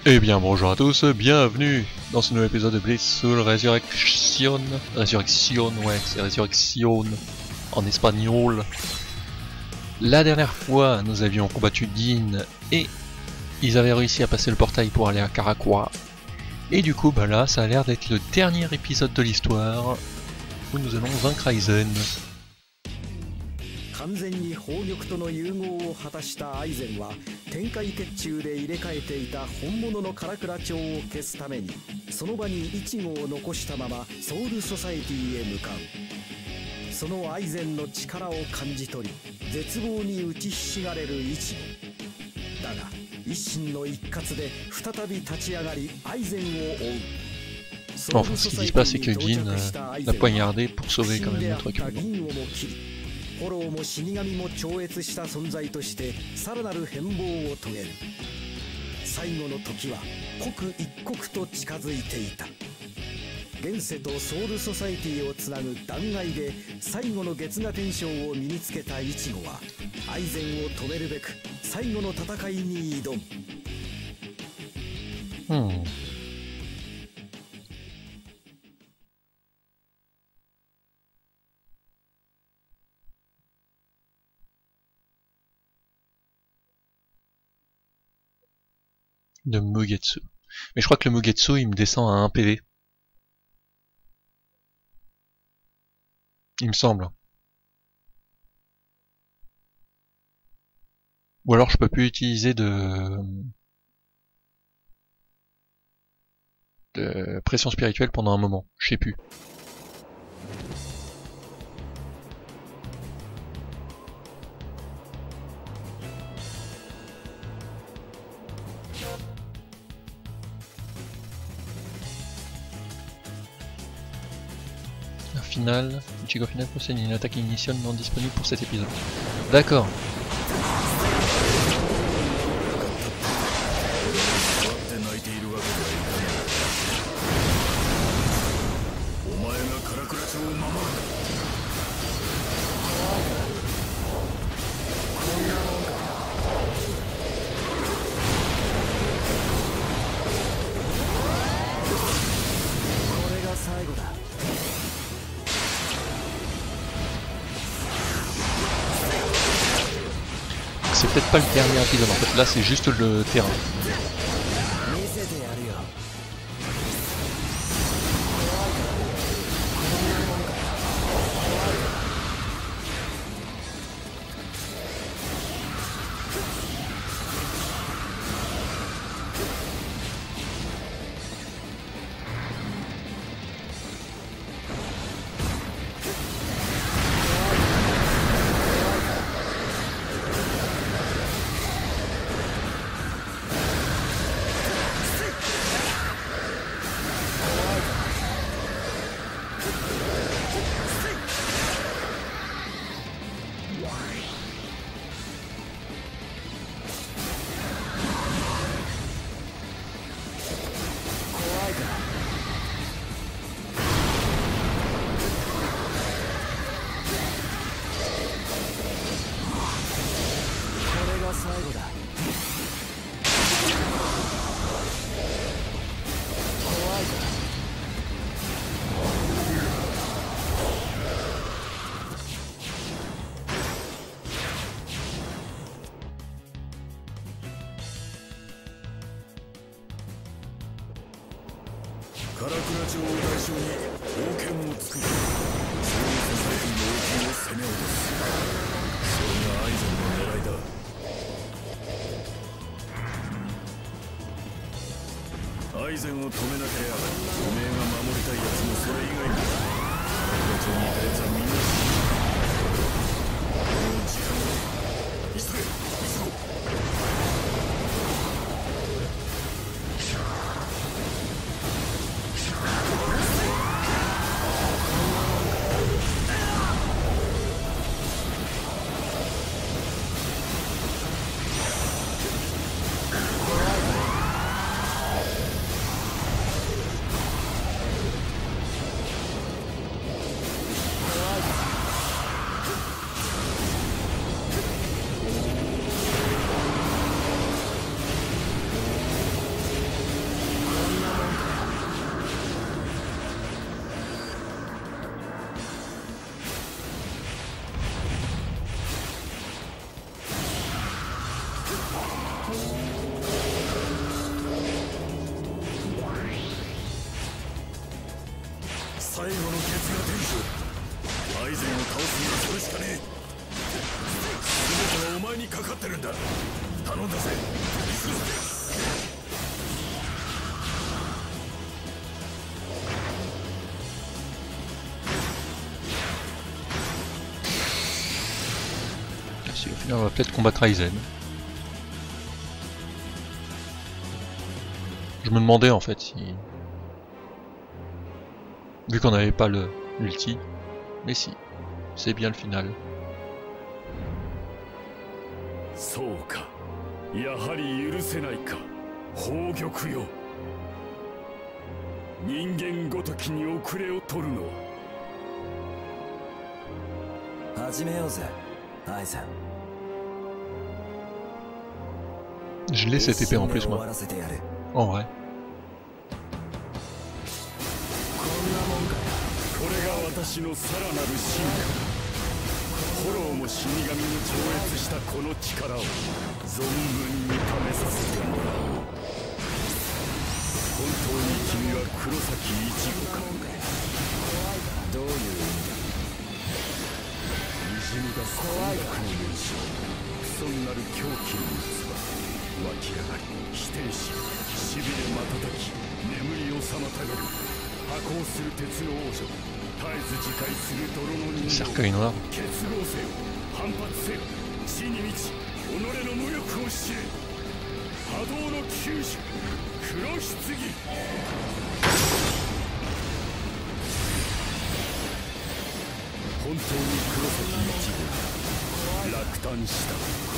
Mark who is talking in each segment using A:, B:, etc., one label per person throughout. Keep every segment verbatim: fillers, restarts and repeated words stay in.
A: Eh bien bonjour à tous, bienvenue dans ce nouvel épisode de Blade Soul Resurrection. Resurrection, ouais, c'est Resurrection en espagnol. La dernière fois, nous avions combattu Dean et ils avaient réussi à passer le portail pour aller à Caraquois. Et du coup, bah là, ça a l'air d'être le dernier épisode de l'histoire où nous allons vaincre Aizen.
B: 完全に宝玉との融合を果たしたアイゼンは天海鉄柱で入れ替えていた本物の唐倉町を消すためにその場にイチゴを残したままソウルソサエティへ向かう。そのアイゼンの力を感じ取り絶望に打ちひしがれるイチゴだが一心の一括で再び立ち上がりアイゼンを追う。
A: Enfin, ce qui se passe, c'est que Dean euh, l'a poignardé pour sauver quand même notre équipement.
B: フォローも死神も超越した存在としてさらなる変貌を遂げる。最後の時は刻一刻と近づいていた。現世とソウルソサエティをつなぐ断崖で最後の月牙天章を身につけたイチゴはアイゼンを止めるべく最後の戦いに挑む。
A: Hmm. De Mugetsu. Mais je crois que le Mugetsu il me descend à un P V. Il me semble. Ou alors je peux plus utiliser de... de pression spirituelle pendant un moment. Je sais plus. Final, Ichigo final possède une attaque initiale non disponible pour cet épisode. D'accord. C'est peut-être pas le dernier épisode en fait, là c'est juste le terrain.
C: ゼンを倒すにはそれしかねえ。全てはお前にかかってるんだ。頼んだぜ。行くぞ。
A: Si au final on va peut-être combattre Aizen. Je me demandais en fait si... Vu qu'on n'avait pas le l'ulti, mais si, c'est bien le final.
C: そうか、やはり許せないか、宝玉よ。人間ごときに遅れを取るのは。始めようぜ、アイゼン。
A: Je l'ai cette épée en plus moi. En vrai.
C: これが私のさらなる進化。フォローも死神に超越したこの力を存分に試させてもらおう。本当に君は黒崎一護か。どういう意味だ。にじみ出す怖いの紋章、不損なる狂気の器、湧き上がり否定し、しびれ瞬き、眠りを妨げる破壊する鉄の王女、絶えず自戒する泥の人形。
A: Cercueil noir.
C: 結合せよ、反発せよ、地に満ち己の無力を知れ。波動の九種、黒棺。本当に黒崎一護が落胆した。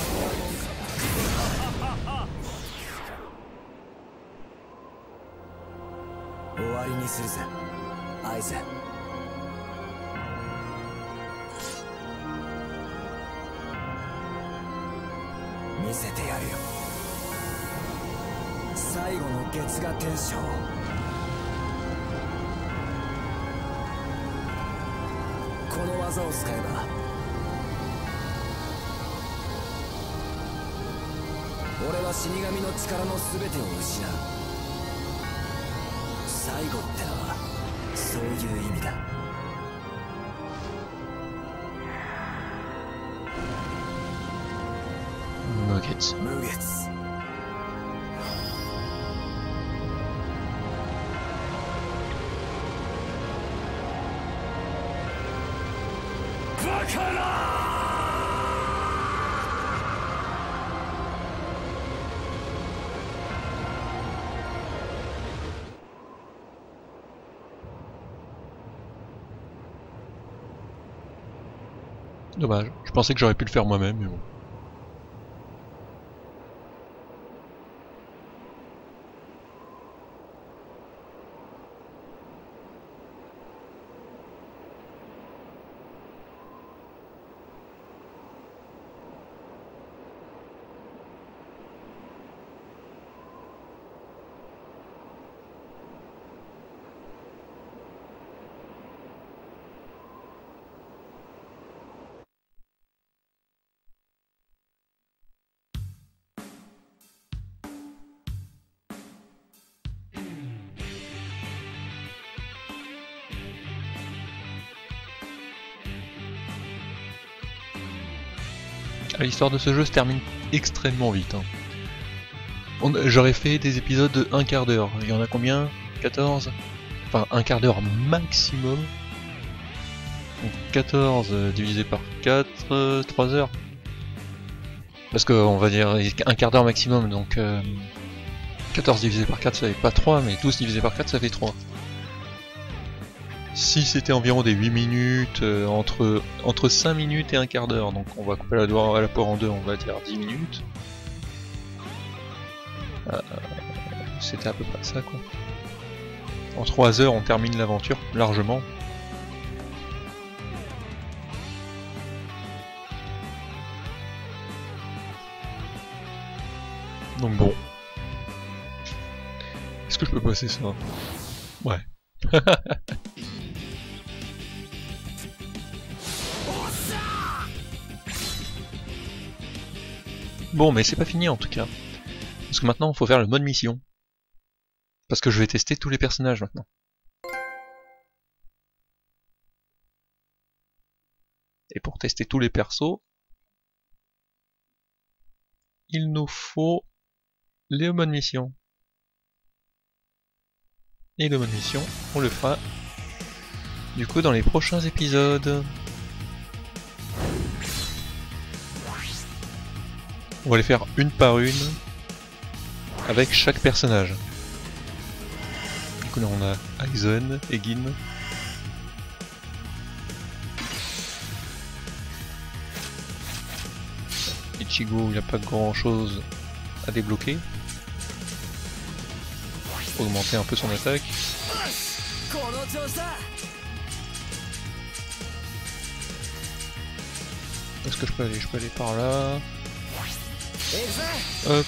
C: 終わりにするぜ、アイゼン。見せてやるよ、最後の月牙天将。この技を使えば俺は死神の力の全てを失う。最後ってのはそういう意味だ。
A: 無月。
C: 無月。バカな。
A: Dommage, je pensais que j'aurais pu le faire moi-même, mais bon. L'histoire de ce jeu se termine extrêmement vite. Hein. J'aurais fait des épisodes de un quart d'heure. Il y en a combien? quatorze? Enfin, un quart d'heure maximum. Donc quatorze euh, divisé par quatre, euh, trois heures. Parce qu'on va dire un quart d'heure maximum, donc euh, quatorze divisé par quatre ça fait pas trois, mais douze divisé par quatre ça fait trois. Si c'était environ des huit minutes, euh, entre, entre cinq minutes et un quart d'heure, donc on va couper la, la poire en deux, on va dire dix minutes. Euh, c'était à peu près ça quoi. En trois heures on termine l'aventure, largement. Donc bon. Est-ce que je peux passer ça? Ouais. Bon, mais c'est pas fini en tout cas. Parce que maintenant, il faut faire le mode mission. Parce que je vais tester tous les personnages maintenant. Et pour tester tous les persos, il nous faut les modes mission. Et le mode mission, on le fera du coup dans les prochains épisodes. On va les faire une par une avec chaque personnage. Du coup là on a Aizen, Egin. Ichigo, il n'a pas grand chose à débloquer. Augmenter un peu son attaque. Est-ce que je peux aller? Je peux aller par là. Hop.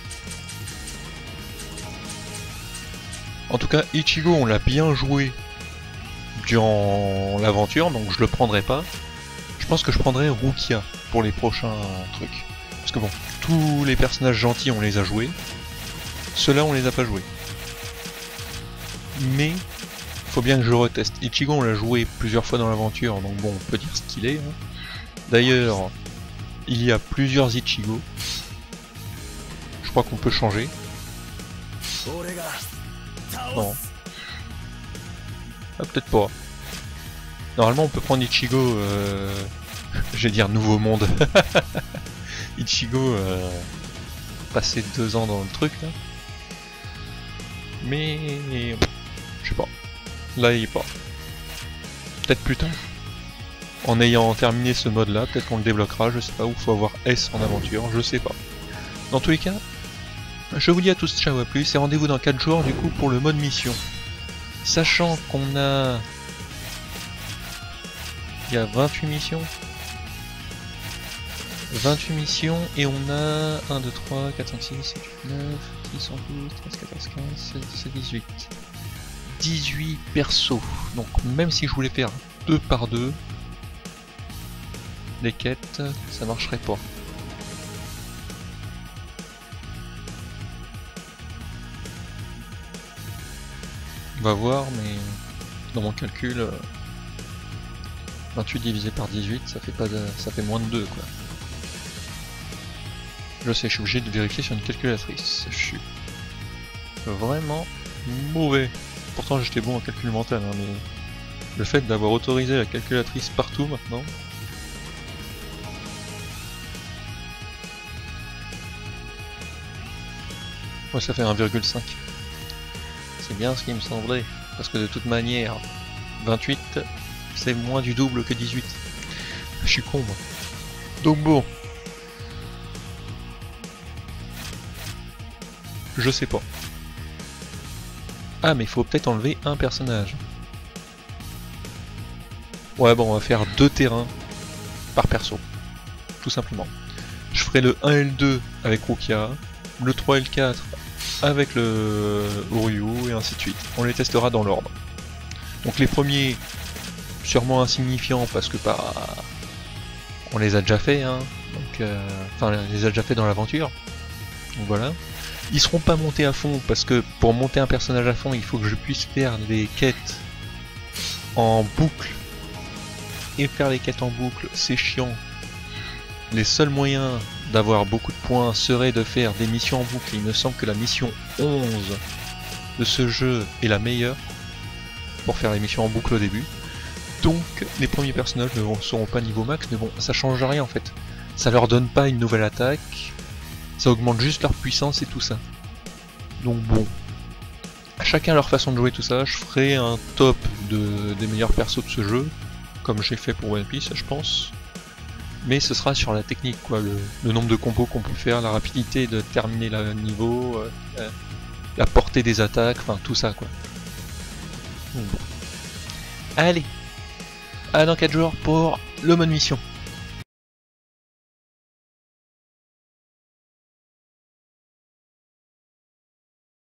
A: En tout cas, Ichigo, on l'a bien joué durant l'aventure, donc je le prendrai pas. Je pense que je prendrai Rukia pour les prochains trucs. Parce que bon, tous les personnages gentils, on les a joués. Ceux-là, on les a pas joués. Mais, faut bien que je reteste. Ichigo, on l'a joué plusieurs fois dans l'aventure, donc bon, on peut dire ce qu'il est. Hein. D'ailleurs, il y a plusieurs Ichigo. Je crois qu'on peut changer. Non. Ah, peut-être pas. Normalement, on peut prendre Ichigo... Euh... Je vais dire Nouveau Monde. Ichigo... Euh... Passer deux ans dans le truc, là. Mais... Je sais pas. Là, il est pas. Peut-être plus tard. En ayant terminé ce mode là, peut-être qu'on le débloquera, je sais pas, ou faut avoir S en aventure, je sais pas. Dans tous les cas, je vous dis à tous ciao à plus et rendez-vous dans quatre jours du coup pour le mode mission. Sachant qu'on a... Il y a vingt-huit missions. vingt-huit missions et on a un, deux, trois, quatre, cinq, six, sept, huit, neuf, dix, onze, douze, treize, quatorze, quinze, seize, dix-sept, dix-huit. dix-huit persos. Donc même si je voulais faire deux par deux, les quêtes, ça marcherait pas. On va voir, mais dans mon calcul, vingt-huit divisé par dix-huit, ça fait pas de... ça fait moins de deux quoi. Je sais, je suis obligé de vérifier sur une calculatrice. Je suis vraiment mauvais. Pourtant j'étais bon en calcul mental, hein, mais le fait d'avoir autorisé la calculatrice partout maintenant. Ouais, ça fait un virgule cinq. C'est bien ce qui me semblait. Parce que de toute manière, vingt-huit, c'est moins du double que dix-huit. Je suis con, moi. Donc bon. Je sais pas. Ah, mais il faut peut-être enlever un personnage. Ouais, bon, on va faire deux terrains par perso. Tout simplement. Je ferai le un et le deux avec Rukia, le trois et le quatre avec le Uryu, et ainsi de suite. On les testera dans l'ordre. Donc les premiers, sûrement insignifiants, parce que bah, on les a déjà fait, hein. Donc, euh, enfin, on les a déjà fait dans l'aventure. Donc voilà. Ils seront pas montés à fond, parce que pour monter un personnage à fond, il faut que je puisse faire les quêtes en boucle. Et faire les quêtes en boucle, c'est chiant. Les seuls moyens d'avoir beaucoup de points serait de faire des missions en boucle. Il me semble que la mission onze de ce jeu est la meilleure pour faire les missions en boucle au début. Donc les premiers personnages ne seront pas niveau max, mais bon, ça change rien en fait. Ça leur donne pas une nouvelle attaque, ça augmente juste leur puissance et tout ça. Donc bon, à chacun leur façon de jouer tout ça, je ferai un top de, des meilleurs persos de ce jeu, comme j'ai fait pour One Piece je pense. Mais ce sera sur la technique, quoi, le, le nombre de combos qu'on peut faire, la rapidité de terminer le niveau, euh, euh, la portée des attaques, enfin tout ça quoi. Donc, bon. Allez, à dans quatre jours pour le mode mission.